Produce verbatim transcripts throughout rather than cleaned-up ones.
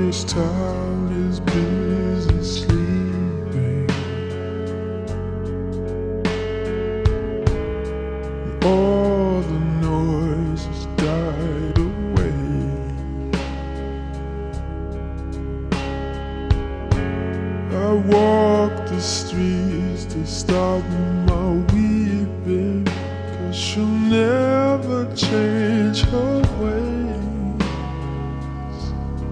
ghost town is busy sleeping. All the noise has died away. I walk the streets to stop my weeping, 'cause she'll never change her ways.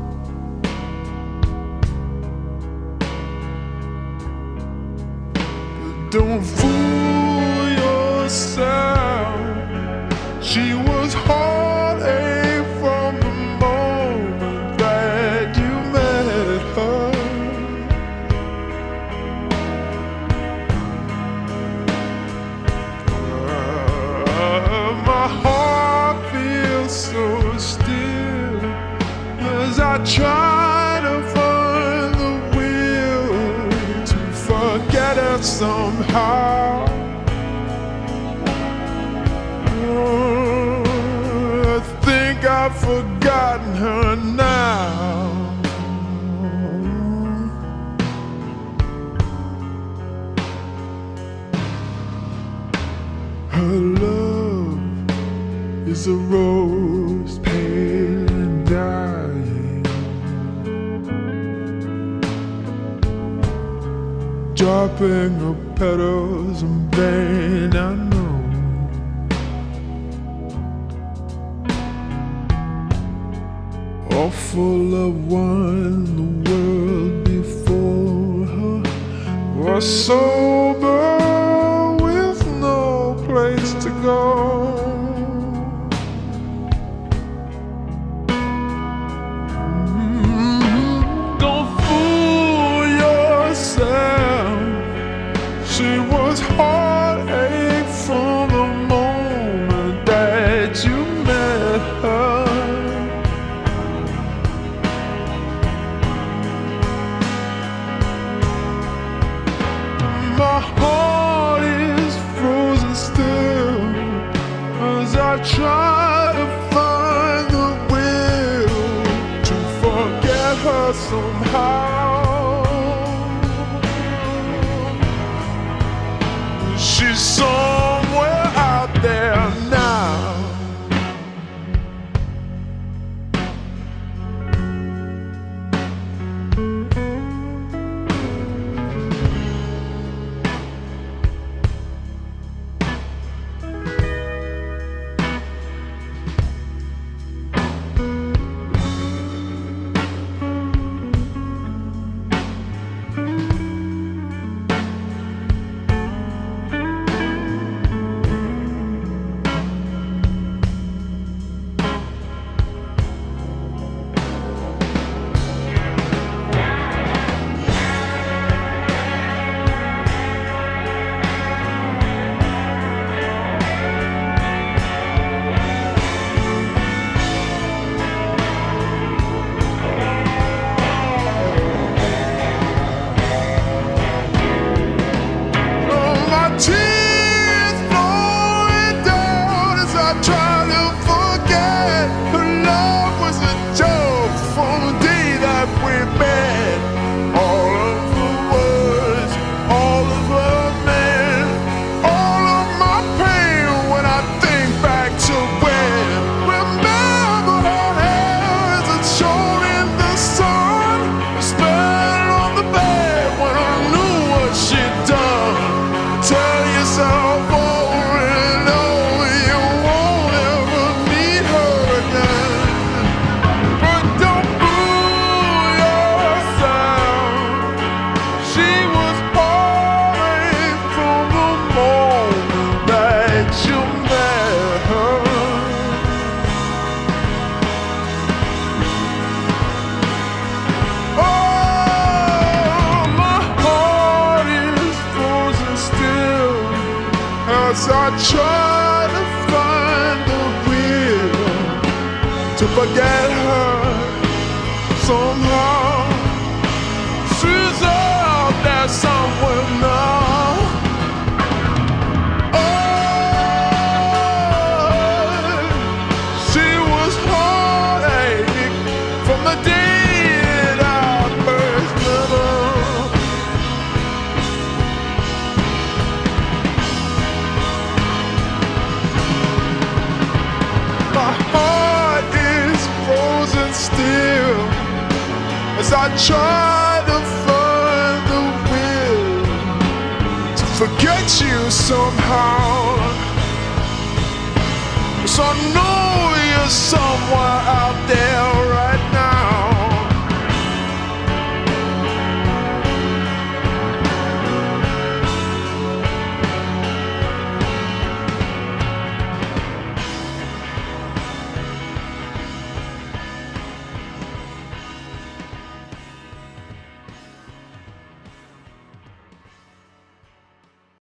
But don't fool yourself, she was heartache from the moment that you met her. My heart feels so still as I try to find the will to forget her somehow. Oh, I think I've forgotten her now. Her love is a rose pale and dying, dropping her petals in vain, I know. All full of wine, the world before her was sober with no place to go. She was heartache from the moment that you met her. My heart is frozen still as I try to find the will to forget her somehow. She's somewhere out there now. As I try to find the will to forget her somehow. She's out there somewhere now. Oh, she was heartache from the day as I try to find the will to forget you somehow. So I know you're somewhere out there